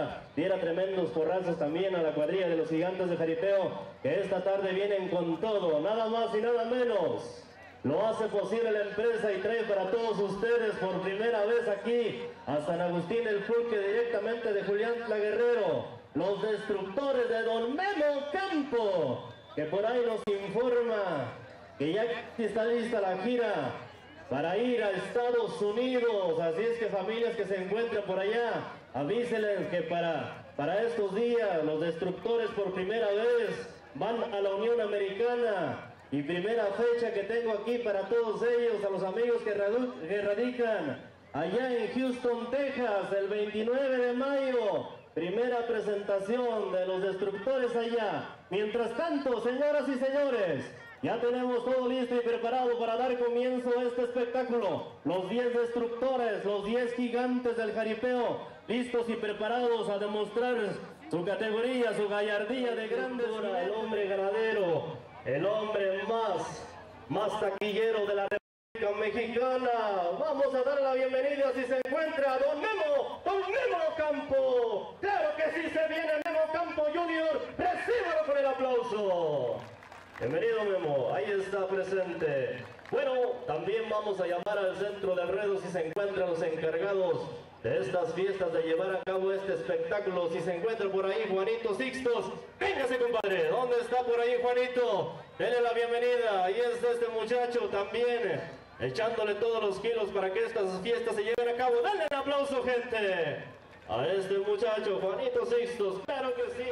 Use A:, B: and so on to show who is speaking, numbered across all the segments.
A: Mexicana diera tremendos porrazos también a la cuadrilla de los Gigantes de Jaripeo, que esta tarde vienen con todo, nada más y nada menos. Lo hace posible la empresa y trae para todos ustedes por primera vez aquí a San Agustín el Pulque, directamente de Julián Tla Guerrero, los destructores de Don Memo Campo, que por ahí nos informa que ya está lista la gira para ir a Estados Unidos. Así es que familias que se encuentran por allá, avísenles que para estos días los destructores por primera vez van a la Unión Americana. Y primera fecha que tengo aquí para todos ellos, a los amigos que radican allá en Houston, Texas, el 29 de mayo. Primera presentación de los destructores allá. Mientras tanto, señoras y señores, ya tenemos todo listo y preparado para dar comienzo a este espectáculo. Los 10 destructores, los 10 gigantes del jaripeo, listos y preparados a demostrar su categoría, su gallardía de grandes. El hombre ganadero, el hombre más taquillero de la República Mexicana. Vamos a dar la bienvenida, si se encuentra, Don Memo Campo. Claro que sí, se viene Memo Campo Junior. Recíbalo con el aplauso. Bienvenido, Memo, ahí está presente. Bueno, también vamos a llamar al centro del ruedo si se encuentran los encargados de estas fiestas, de llevar a cabo este espectáculo. Si se encuentra por ahí Juanito Sixtos, véngase, compadre. ¿Dónde está por ahí Juanito? Denle la bienvenida. Ahí está este muchacho también, echándole todos los kilos para que estas fiestas se lleven a cabo. Denle un aplauso, gente, a este muchacho, Juanito Sixtos. Claro que sí.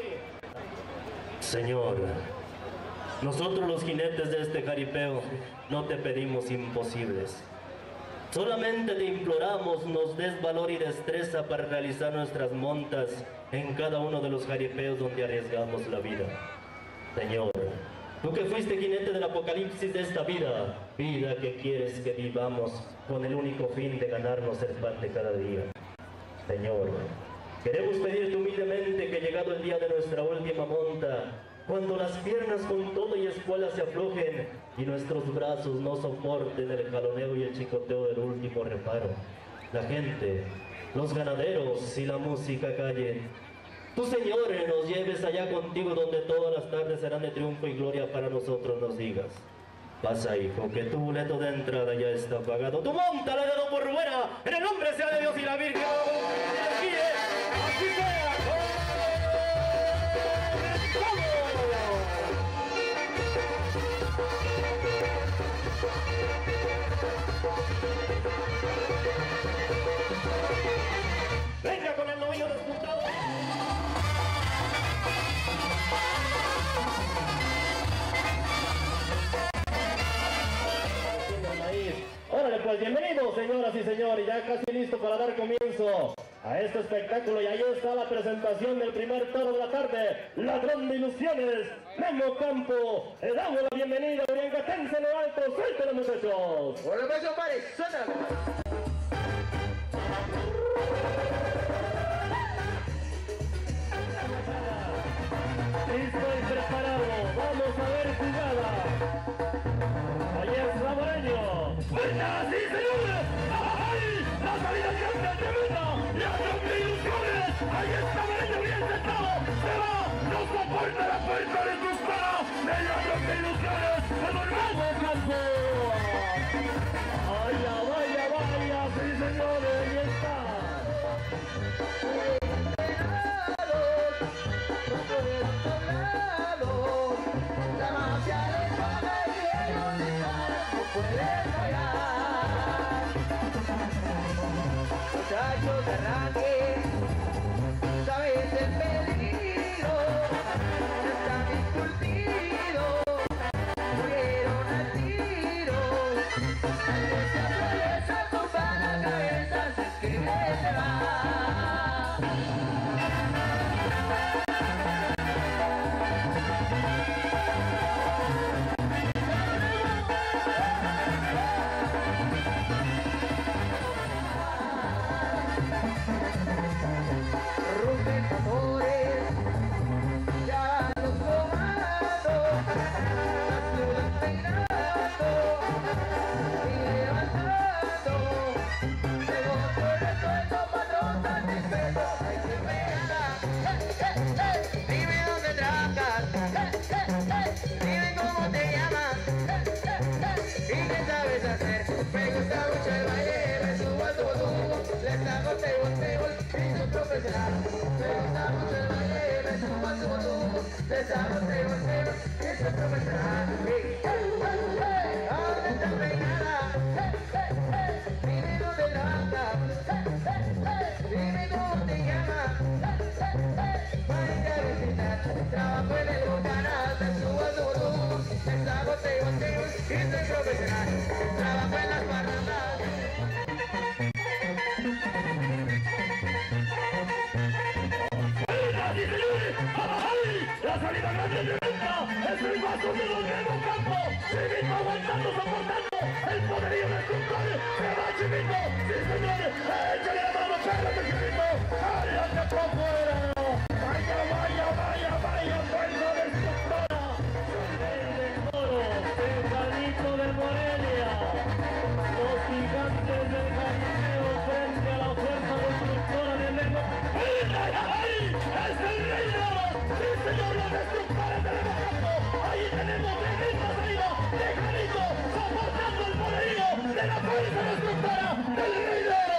A: Señor, nosotros los jinetes de este jaripeo no te pedimos imposibles. Solamente te imploramos nos des valor y destreza para realizar nuestras montas en cada uno de los jaripeos donde arriesgamos la vida. Señor, tú que fuiste jinete del apocalipsis de esta vida, vida que quieres que vivamos con el único fin de ganarnos el pan de cada día. Señor, queremos pedirte humildemente que llegado el día de nuestra última monta, cuando las piernas con todo y espuela se aflojen y nuestros brazos no soporten el jaloneo y el chicoteo del último reparo, la gente, los ganaderos y la música callen, tú, Señor, nos lleves allá contigo donde todas las tardes serán de triunfo y gloria para nosotros, nos digas: pasa, hijo, que tu boleto de entrada ya está pagado. Tú monta la dedo por buena, en el nombre sea de Dios y la Virgen. Así sea. Venga con el novillo despuntado. Órale pues, bienvenidos señoras y señores, ya casi listo para dar comienzo a este espectáculo. Y ahí está la presentación del primer toro de la tarde, Ladrón de Ilusiones, Memo Campo. Le damos la bienvenida, Uriangatense en lo alto, suéltelo, muchachos.
B: Hola, pues, compadre, suéltalo.
A: Listo y preparado, vamos a ver jugada. Ahí es Ramoreño.
C: ¡Buenas, sí, señores! ¡Ay! ¡La salida grande tremenda! ¡Ladrón de Ilusiones! ¡Ahí está Moreño bien sentado! ¡Se va! ¡No soporta la fuerza de sus manos! ¡El Ladrón de Ilusiones! ¡Se volvió Campo!
A: Vaya, vaya, vaya, sí señores, ahí está.
B: Muchachos de arranque, sabes el profesional. Me gusta mucho el baile, me subo a su volumen. Desaboteo, eso es profesional. Ahora está peinada. Dime dónde la anda. Dime cómo te llamas. Para intentar, trabajo en el canal, me subo a su volumen. Desaboteo, eso es profesional. Trabajo en las parrandas.
C: La salida grande de venta es el vaso de los Memo Campo. Chivito aguantando, soportando el poderío del control. Se va Chivito, sí señores. Échale la mano, chárate Chivito. ¡Ándate por fuera! Vaya, vaya, vaya, vaya, fuerza destructora.
A: El toro, Tejanito de Morelia. Los gigantes del Jaripeo frente a la fuerza destructora de Memo.
C: ¡Ay! ¡Es el rey de oro! ¡Sí señor, los destructores del Memo Campo! Ahí tenemos el ritmo salido de Janito soportando el poderío de la fuerza destructora del rey de oro.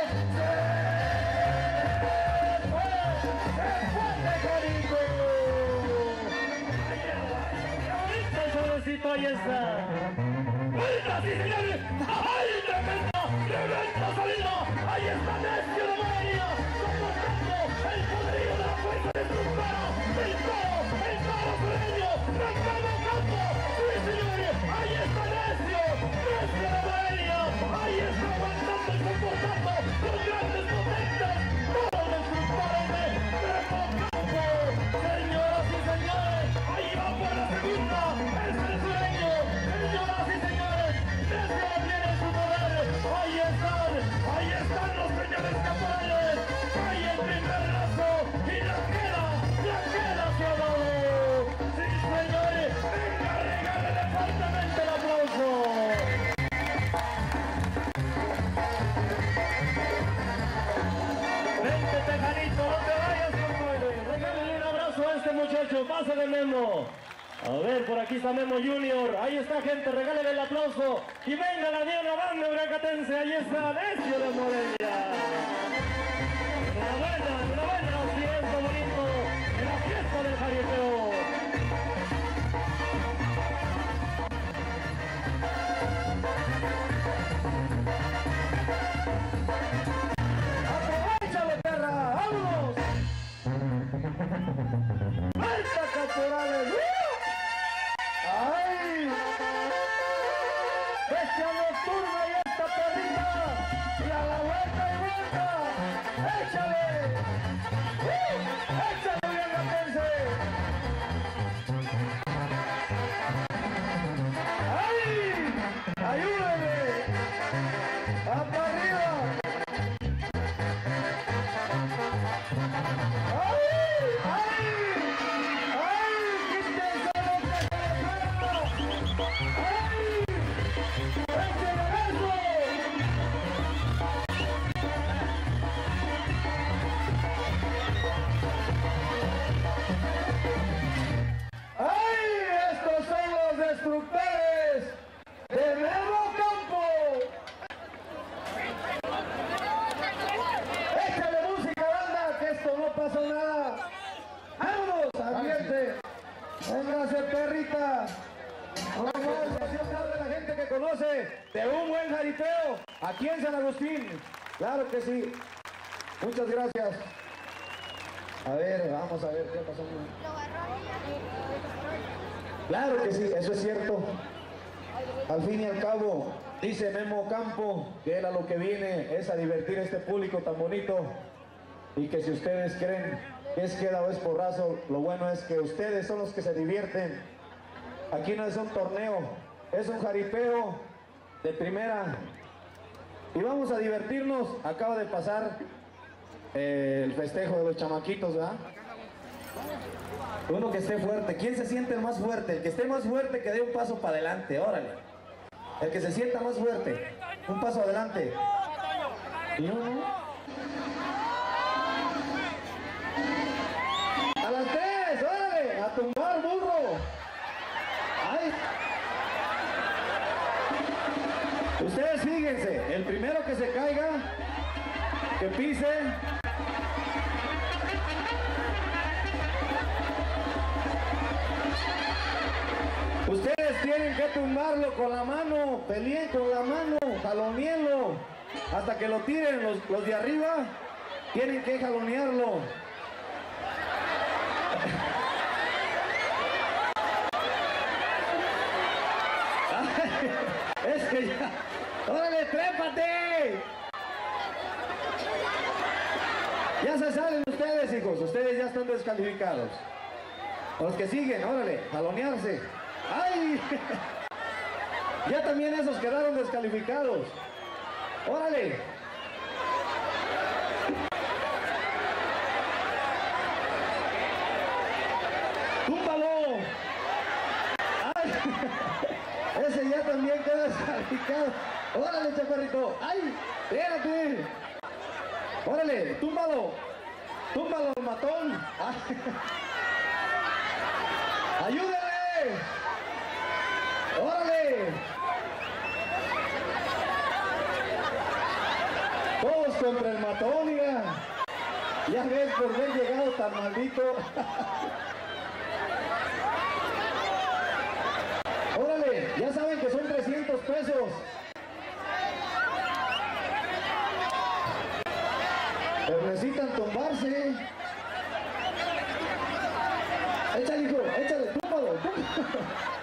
A: Ahí está.
C: ¡Vuelta, sí señores! ¡Ay, tremenda salida! ¡Ahí está Necio de Morelia! ¡Soportando el poderío de la fuerza destructora! ¡El toro sureño! ¡Ramón Campo! ¡Sí señores! ¡Ahí está Necio! ¡Necio de Morelia! ¡Ahí está aguantando y soportando los grandes potentes! ¡Todos destructores de Ramón Campo! ¡Señoras y señores! ¡Ahí va por la segunda! ¡Es el sueño! ¡Señoras y señores! ¡Necio tiene su poder! ¡Ahí están los señores caporales! ¡Ahí el primer lazo! ¡Y la queda hacia abajo! ¡Sí señores! ¡Venga, regálale fuertemente el aplauso!
A: Vente, Tejanito, no te vayas, compadre. Regálale un abrazo a este muchacho. Pásale, Memo. A ver, por aquí está Memo Junior. Ahí está, gente. Regálale el aplauso. Y venga la Diana Banda Bracatense. Ahí está Necio de Morelia. Enhorabuena, siento bonito en la fiesta del Jaripeo. ¡Aprovechalo, perra! ¡Vámonos! ¡Alta, caporales! ¡Ay! ¡Bestia nocturna y esta perrita! ¡Y a la vuelta y vuelta! ¡Échale! ¡Échale, bien, Gatense! ¡Ay! ¡Ayúdame! ¡Hasta arriba! ¡Ay! ¡Ay! ¡Ay! ¡Quítense lo que se les fuera! ¡Ay! ¡Échale eso! ¡Ay! ¡Estos son los destructores de Memo Campo! ¡Échale música, banda! ¡Que esto no pasó nada! ¡Vámonos! ¡Ambiente! ¡Véngase, perrita! ¡Vamos! Así habla la gente que conoce de un buen jaripeo aquí en San Agustín. ¡Claro que sí! Muchas gracias. A ver, vamos a ver qué pasó. Claro que sí, eso es cierto. Al fin y al cabo, dice Memo Campo que él a lo que viene es a divertir a este público tan bonito y que si ustedes creen que es queda o es porrazo, lo bueno es que ustedes son los que se divierten. Aquí no es un torneo, es un jaripeo de primera y vamos a divertirnos. Acaba de pasar el festejo de los chamaquitos, ¿verdad? Uno que esté fuerte. ¿Quién se siente el más fuerte? El que esté más fuerte que dé un paso para adelante, órale. El que se sienta más fuerte, un paso adelante. Y uno. A las 3, órale, a tumbar burro. Ay. Ustedes fíjense, el primero que se caiga, que pise,
D: tienen que tumbarlo con la mano, peleen con la mano, jalonearlo, hasta que lo tiren los de arriba, tienen que jalonearlo. Es que ya, órale, trépate. Ya se salen ustedes, hijos, ustedes ya están descalificados. Los que siguen, órale, jalonearse. ¡Ay! Ya también esos quedaron descalificados. ¡Órale! ¡Túmbalo! ¡Ay! Ese ya también queda descalificado. ¡Órale, chaparrito! ¡Ay! ¡Espérate! ¡Órale! ¡Túmbalo! ¡Túmbalo, matón! ¡Ay! ¡Ayúdale! ¡Órale! Todos contra el matón, mira. Ya ves por haber llegado tan maldito. Órale, ya saben que son 300 pesos. Pero necesitan tumbarse. Échale, hijo, échale, túmbalo, túmbalo.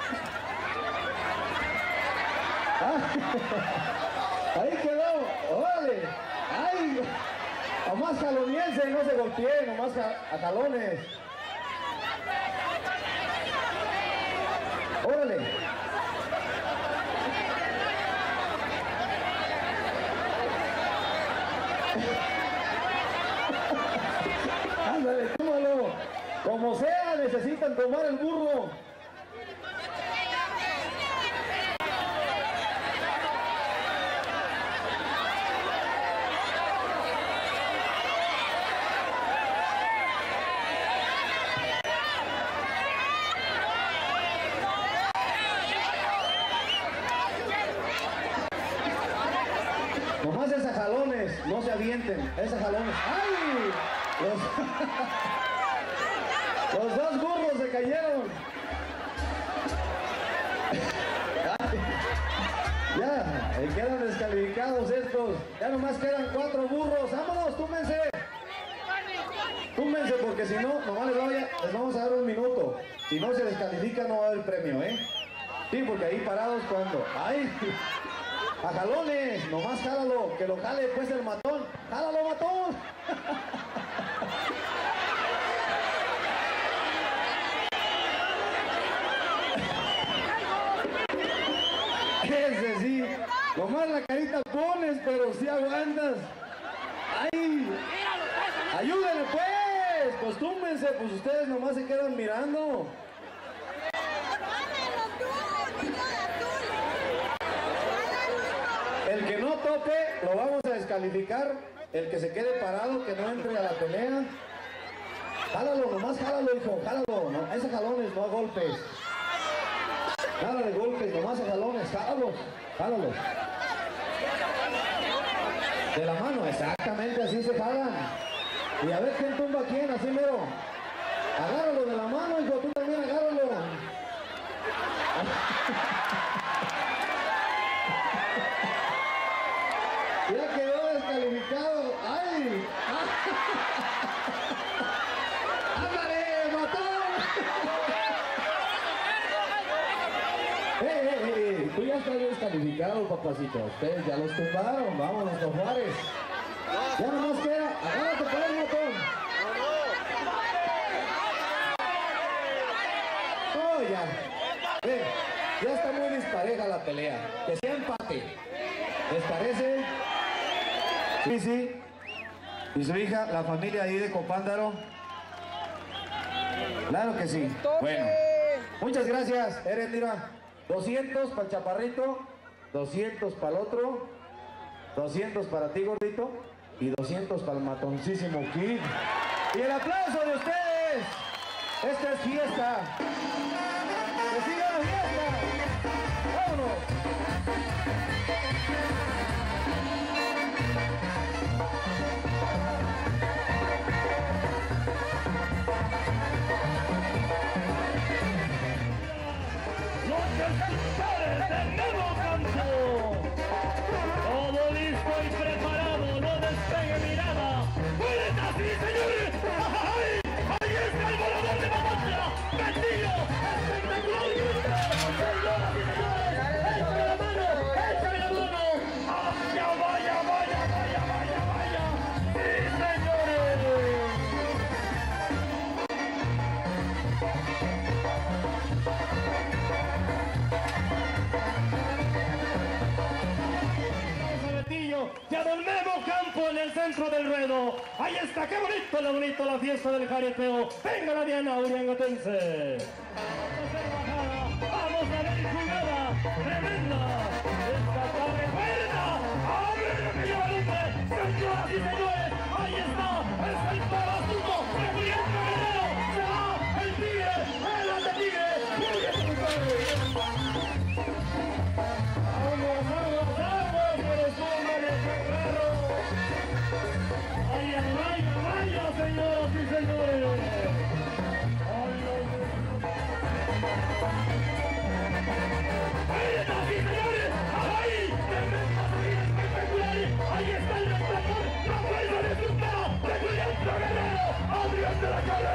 D: Ahí quedó, órale. Ay, nomás jaloniense, no se golpeen, nomás a jalones. Órale. Ándale, túmbalo. Como sea, necesitan tomar el burro. Nomás esas jalones, no se avienten, esas jalones. ¡Ay! Los dos burros se cayeron. Ya, quedan descalificados estos. Ya nomás quedan 4 burros. ¡Vámonos, túmense! Túmense porque si no, nomás les vamos a dar un minuto. Si no se descalifica no va a haber premio, ¿eh? Sí, porque ahí parados cuando... ¡Ay! ¡A jalones! Nomás jálalo, que lo jale después el matón. ¡Jálalo, matón! Ese sí, nomás la carita pones, pero sí aguantas. ¡Ay! ¡Ayúdenle pues! Pues túmbense, pues ustedes nomás se quedan mirando. El que no tope, lo vamos a descalificar. El que se quede parado, que no entre a la pelea. Jálalo, nomás jálalo, hijo, jálalo. No, ese jalones, no a golpes. Nada de golpes, nomás a jalones, jálalos, jálalos. De la mano, exactamente, así se jalan. Y a ver quién tumba a quién, así mero. Agárralo de la mano, hijo, tú también agárralo. Ya quedó descalificado. ¡Ay! ¡Ándale, matón! Tú ya estás descalificado, papacito. Ustedes ya los tumbaron. Vámonos, don Juárez. Ya nomás queda. Agárrate por el matón. Oh, ya. Ya está muy dispareja la pelea. Que sea empate. ¿Les parece? Sí, sí. ¿Y su hija, la familia ahí de Copándaro? Claro que sí. Bueno. Muchas gracias, Erendira. 200 para el chaparrito, 200 para el otro, 200 para ti, gordito, y 200 para el matoncísimo Kid. Y el aplauso de ustedes. Esta es fiesta. ¡Que siga la fiesta! ¡Vámonos!
C: Los Estoy preparado, no despegue mirada. ¡Vuelta, sí, señores! ¡Ay! ¡Ahí está el volador de batalla! ¡Castillo! ¡Espectacular! ¡Señoras y señores! ¡Échame la mano! ¡Échame la mano! ¡Vaya, vaya, vaya, vaya, vaya, vaya! ¡Sí, señores! Ya don Memo Campo en el centro del ruedo. Ahí está, qué bonito la fiesta del jaripeo. Venga la Diana Uriangatense. Vamos a ver jugada tremenda. Esta tarde buena. ¡Abre lo que lleva Lupe! Señoras y señores, ahí está. Es el parazuco de Julián Guerrero. Se va el tigre, el ande tigre. Señoras y señores, ahí está, sí, señores, ahí, tremenda salida espectacular, ahí está el resplandor, la fuerza de su cara, de Julián Guerrero, Adrián de la Calle.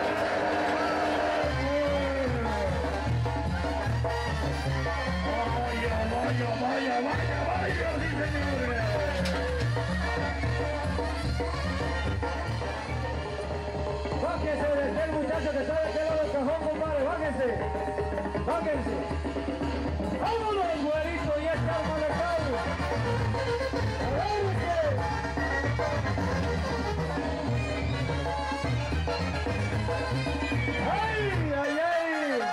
C: Vaya, vaya, vaya, vaya, sí, señores.
D: Bájense desde el muchacho que sabe que lado del cajón, compadre, bájense. Bájense. ¡Vámonos, güerito! Y este arma de Pablo. ¡Agárrense! ¡Ay, ay, ay!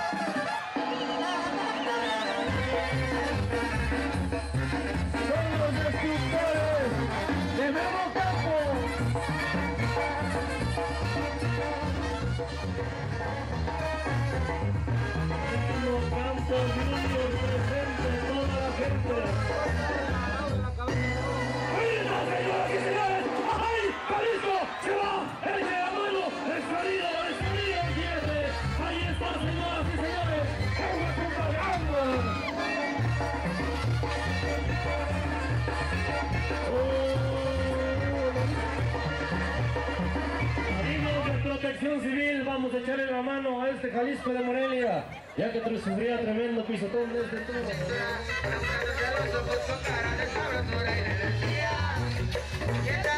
D: Son los destructores de Memo Campo.
C: Campos Junior presente, toda la gente. ¡Mira, señoras y señores! ¡Ay! ¡Jalisco! ¡Se va! ¡El de la mano! ¡Es salido! ¡El pierde! ¡Ahí está, señoras y señores! ¡Agua contra agua! Amigos de Protección Civil, vamos a echarle la mano a este Jalisco de Morelia, ya que sufría tremendo pisotón desde todo.